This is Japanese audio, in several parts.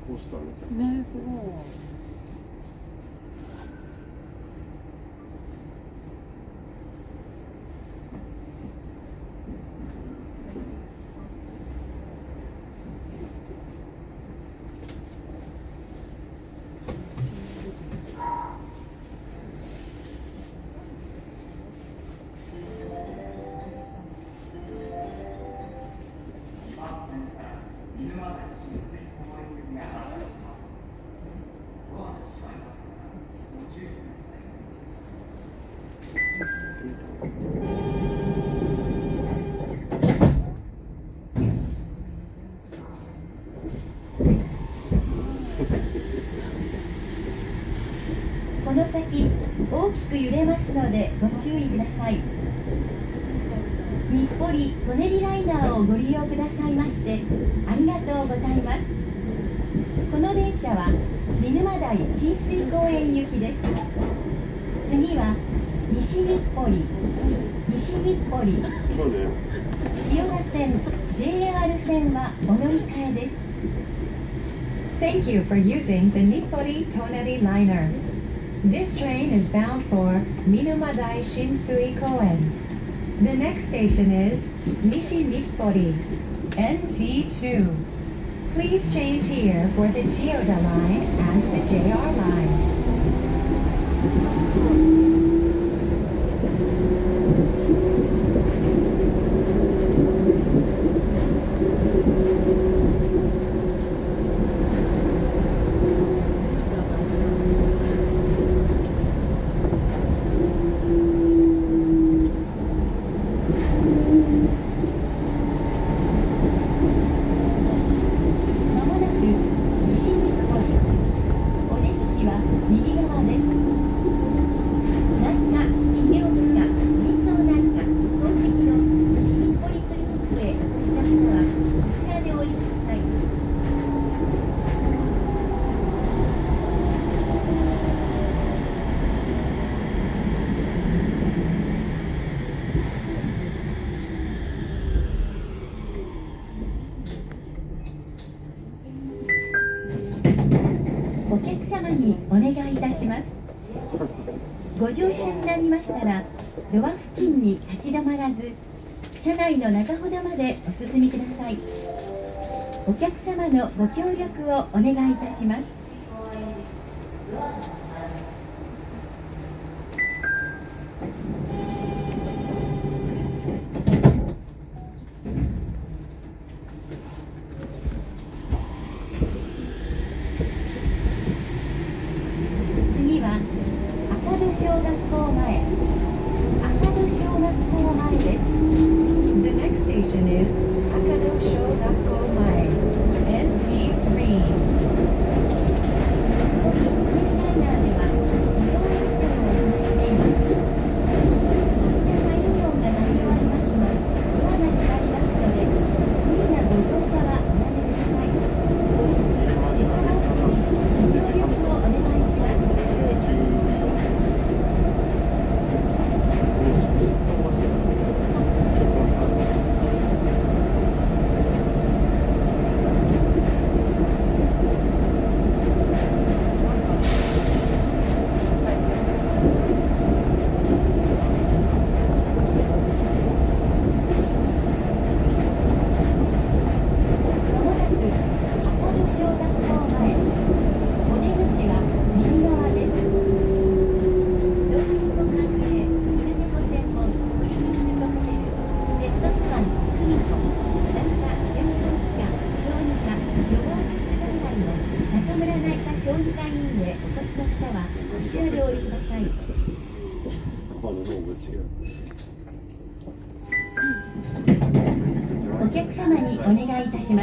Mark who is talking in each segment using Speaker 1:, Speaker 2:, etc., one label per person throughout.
Speaker 1: ポスターみたいな。
Speaker 2: ね、すごい。
Speaker 3: この先大きく揺れますのでご注意ください。日暮里・舎人ライナーをご利用くださいましてありがとうございます。この電車は見沼台親水公園行きです。次は西日暮里、西日暮里、千代田線、JR 線はお乗り換えです。
Speaker 4: Thank you for using the Nippori Tonari liner. This train is bound for Minumadai Shinsui Koen. The next station is Nishi Nippori, NT2. Please change here for the Chiyoda line and the JR lines.
Speaker 3: お客様にお願いいたします。ご乗車になりましたらドア付近に立ち止まらず車内の中ほどまでお進みください。お客様のご協力をお願いいたします。次は赤戸小学校前、赤戸小学校前です。
Speaker 4: The next station is Akado Shogakko Mae, NT3.
Speaker 3: お客様にお願いいたします。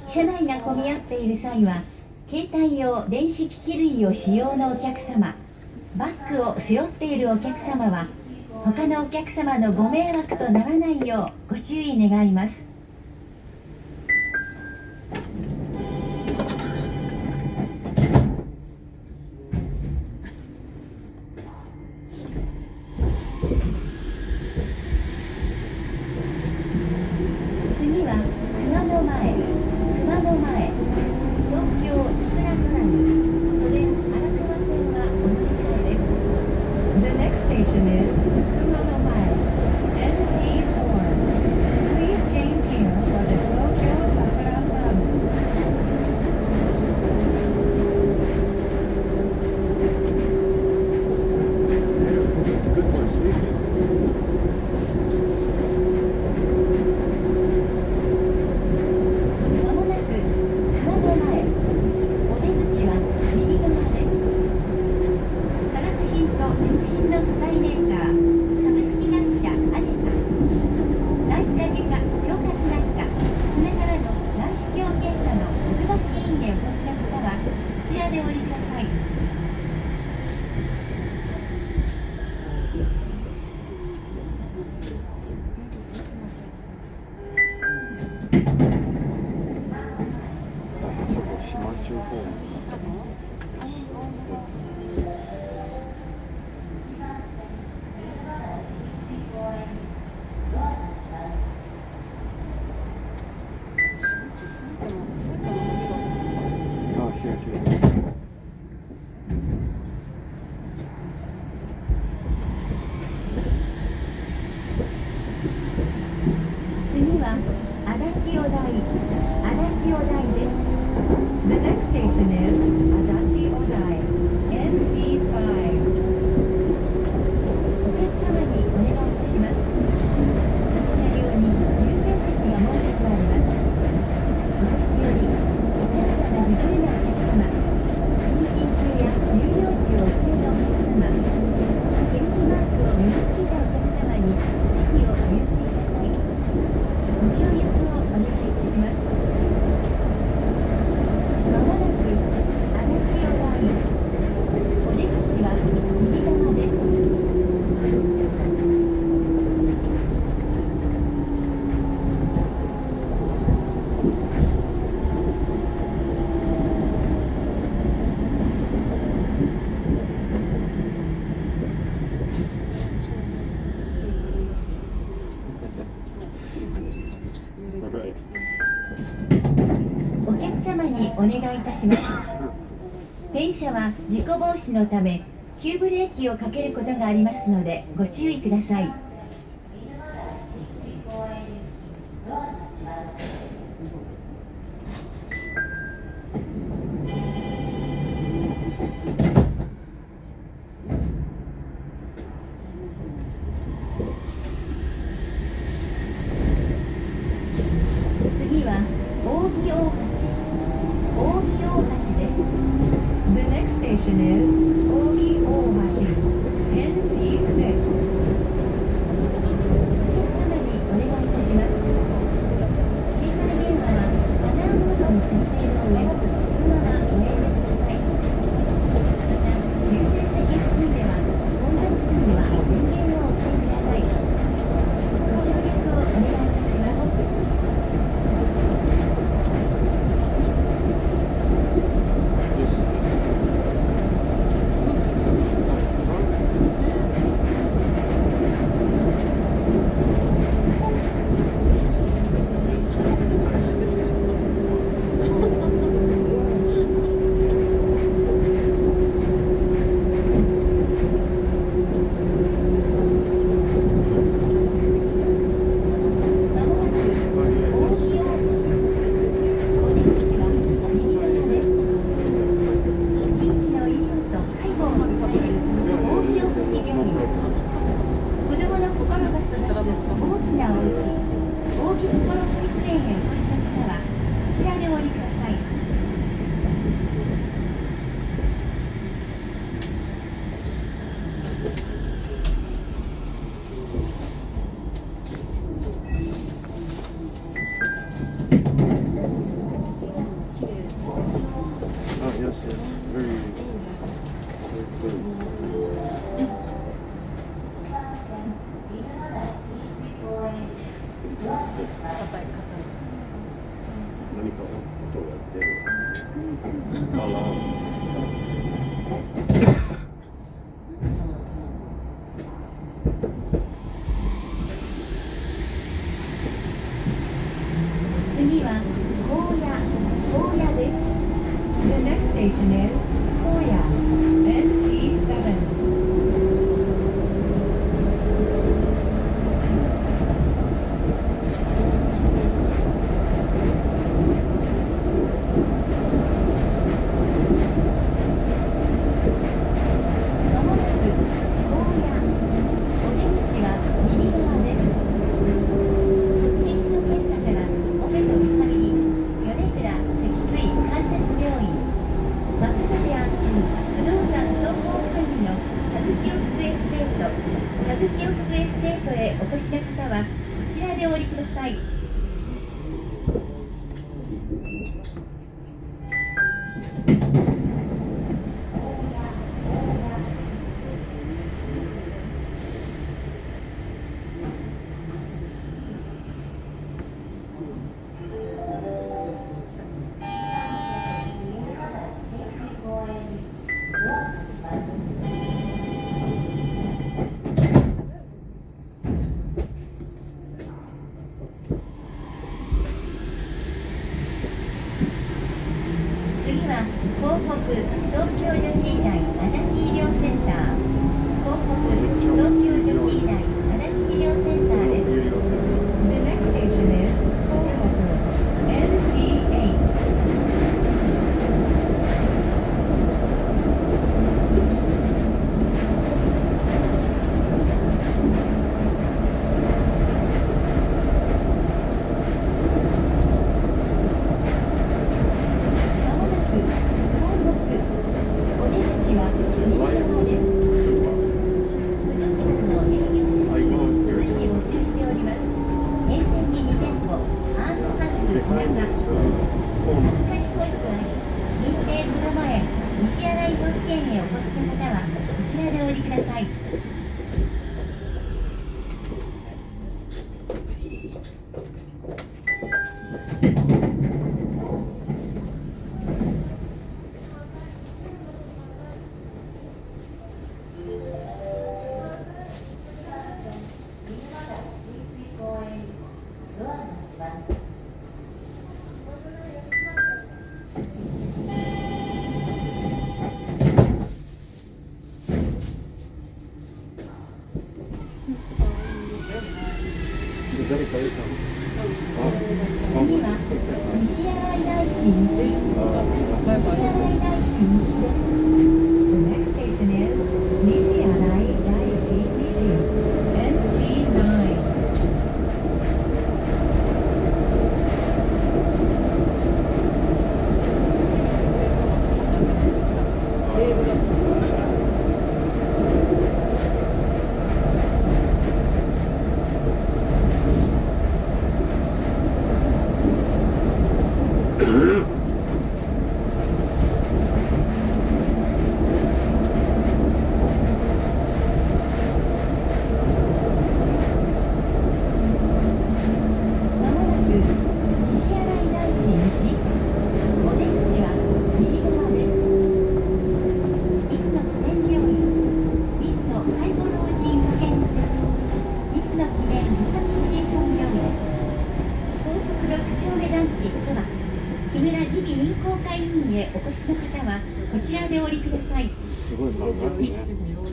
Speaker 3: 車内が混み合っている際は携帯用電子機器類を使用のお客様、バッグを背負っているお客様は他のお客様のご迷惑とならないようご注意願います。次は熊野前、熊野前、東次は足立小台です。
Speaker 4: The next station is Adachi Odai, NT5.
Speaker 3: お客様にお願いいたします。各車両に優先席が設けてあります。お年寄り、お体が不自由なお客様、妊娠中や乳幼児をお連れのお客様、ヘルプマークを身につけたお客様に席をお譲りください。ご協力をお願いいたします。まもなく足立小台、お出口は右側です。お客様にお願いいたします。電車は事故防止のため急ブレーキをかけることがありますのでご注意ください。次は扇大橋です。
Speaker 4: The next station is Ogi Ohashi, NT6.
Speaker 3: お客様にお願いいたします。携帯電話はマナーモードに設定の上、そのままおやめください。また、優先席付近では混雑時には電源をお切りください。ご協力をお願いいたします。
Speaker 1: 何か音をやってる。あら。
Speaker 3: 次は高野です。
Speaker 4: The next station is Koya, NT7.
Speaker 3: まもなく高野、お出口は右側です。骨密度検査からオペとリハビリ、米倉脊椎関節病院、若桜は東北東京女子医大足立医療センター、東北東京女子医大足立医療センターです。
Speaker 4: The next station is Kohoku, NT8.
Speaker 3: 次は西新井大師西です。
Speaker 4: The next station is Nishiarai Daishi Nishi, NT9.
Speaker 3: 木村耳鼻咽喉科医院へお越しの方はこちらでお降りください。
Speaker 1: すごい長いね。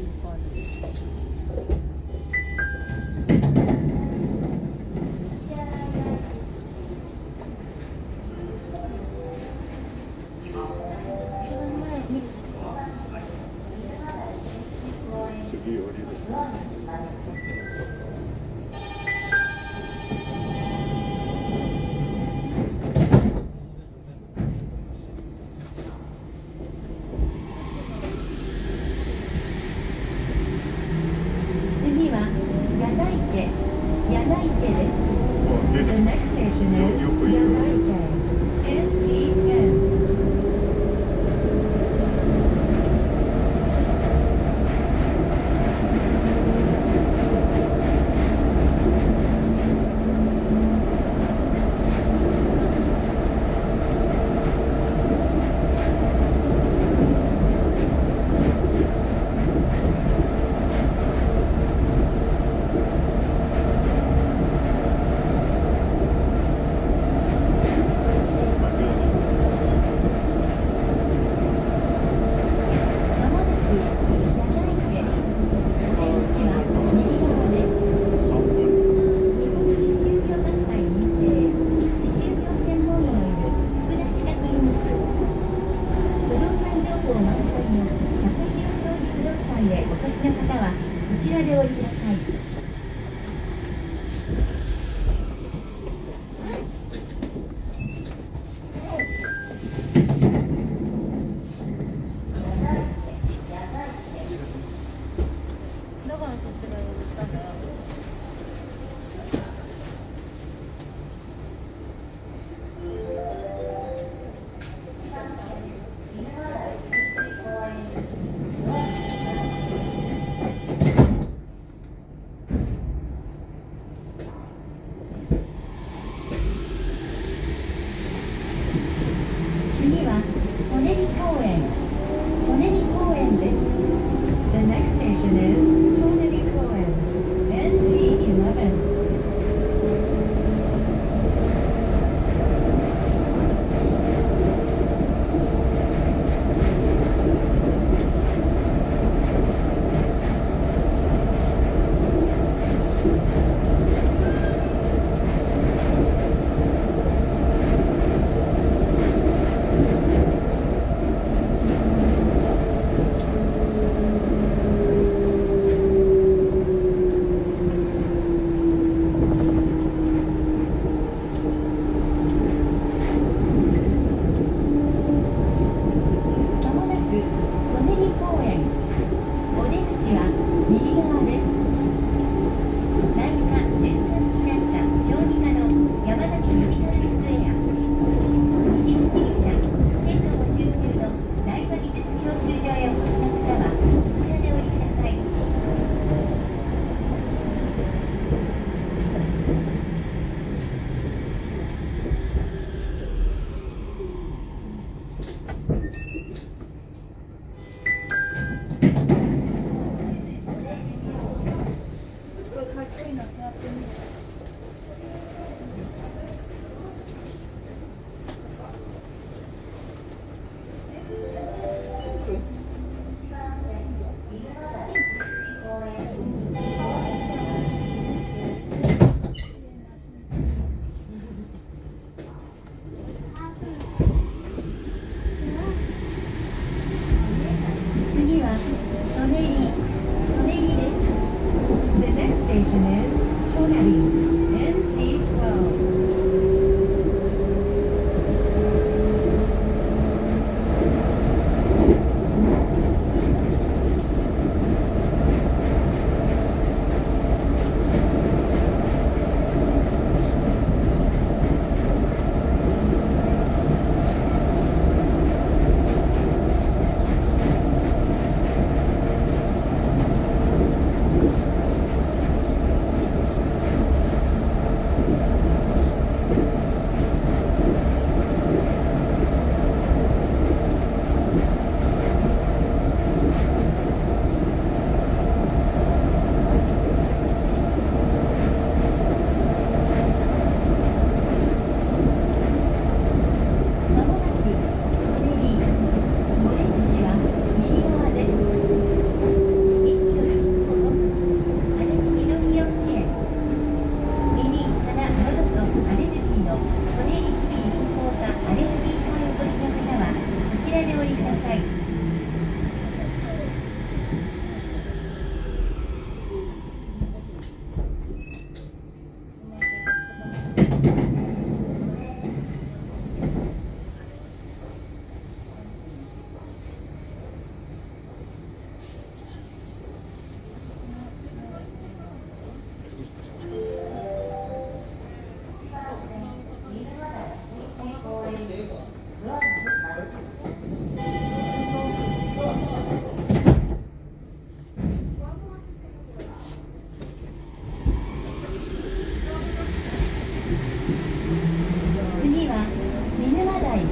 Speaker 1: 次降りる。
Speaker 3: 次は矢沢池です。
Speaker 4: The next station is Yazaike, NT10.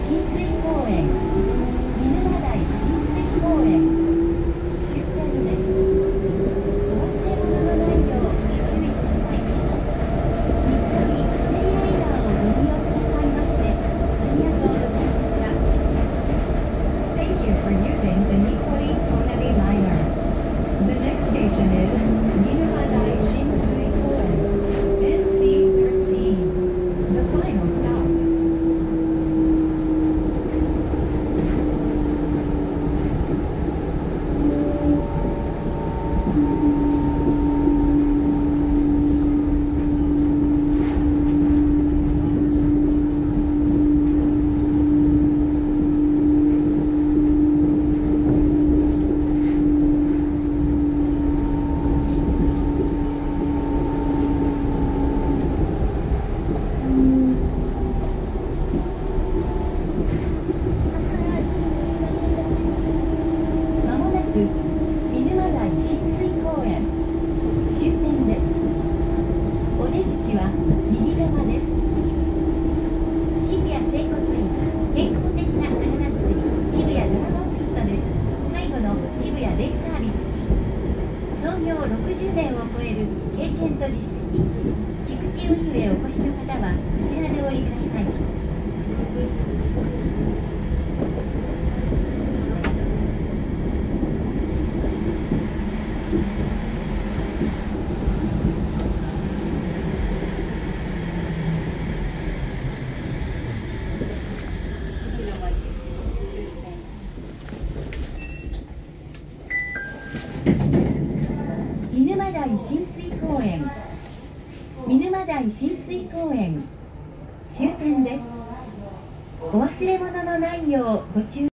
Speaker 3: 親水公園、見沼台親水公園、終点です。お忘れ物のないようご注意ください。日暮里・舎人ライナーをご利用くださいましてありがとうございました。
Speaker 4: Thank you for using the Nippori Tonari liner. The next station is Minumadai Shinsui Koen, NT13, the final stop.
Speaker 3: まもなく見沼台親水公園終点です。お出口は右側です。渋谷整骨院健康的な体づくり渋谷ドラゴンフィットネス介護の渋谷デイサービス、創業60年を超える経験と実績、菊池運輸へお越しの方はこちらでお降りください。見沼台親水公園、見沼台親水公園終点です。お忘れ物のないようご注意